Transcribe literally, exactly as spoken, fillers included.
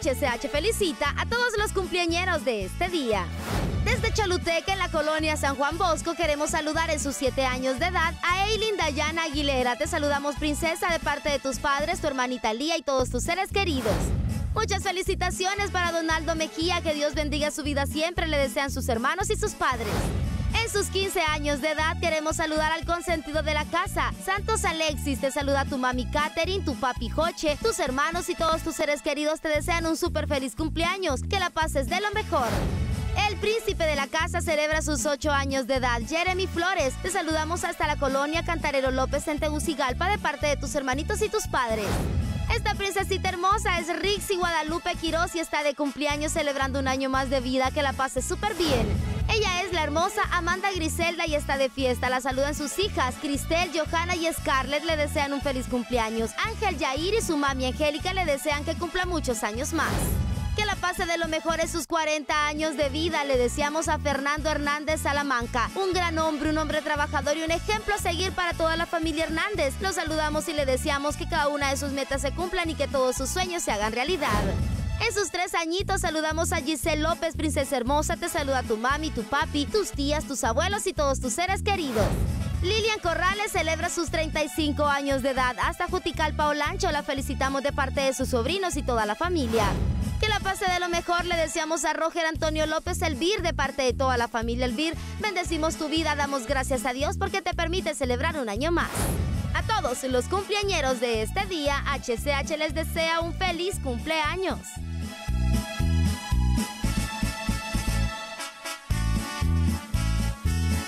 H C H felicita a todos los cumpleañeros de este día. Desde Choluteca, en la colonia San Juan Bosco, queremos saludar en sus siete años de edad a Eileen Dayana Aguilera. Te saludamos, princesa, de parte de tus padres, tu hermanita Lía y todos tus seres queridos. Muchas felicitaciones para Donaldo Mejía, que Dios bendiga su vida siempre, le desean sus hermanos y sus padres. En sus quince años de edad queremos saludar al consentido de la casa, Santos Alexis. Te saluda tu mami Catherine, tu papi Joche, tus hermanos y todos tus seres queridos te desean un súper feliz cumpleaños, que la pases de lo mejor. El príncipe de la casa celebra sus ocho años de edad, Jeremy Flores. Te saludamos hasta la colonia Cantarero López en Tegucigalpa de parte de tus hermanitos y tus padres. Esta princesita hermosa es Rixi Guadalupe Quiroz y está de cumpleaños celebrando un año más de vida, que la pase súper bien. Ella es la hermosa Amanda Griselda y está de fiesta. La saludan sus hijas, Cristel, Johanna y Scarlett, le desean un feliz cumpleaños. Ángel Yair y su mami Angélica le desean que cumpla muchos años más. Que la pase de lo mejor en sus cuarenta años de vida. Le deseamos a Fernando Hernández Salamanca, un gran hombre, un hombre trabajador y un ejemplo a seguir para toda la familia Hernández. Lo saludamos y le deseamos que cada una de sus metas se cumplan y que todos sus sueños se hagan realidad. En sus tres añitos saludamos a Giselle López, princesa hermosa. Te saluda tu mami, tu papi, tus tías, tus abuelos y todos tus seres queridos. Lilian Corrales celebra sus treinta y cinco años de edad. Hasta Juticalpa Olancho la felicitamos de parte de sus sobrinos y toda la familia. Que la pase de lo mejor le deseamos a Roger Antonio López Elvir de parte de toda la familia Elvir. Bendecimos tu vida, damos gracias a Dios porque te permite celebrar un año más. A todos los cumpleañeros de este día, H C H les desea un feliz cumpleaños.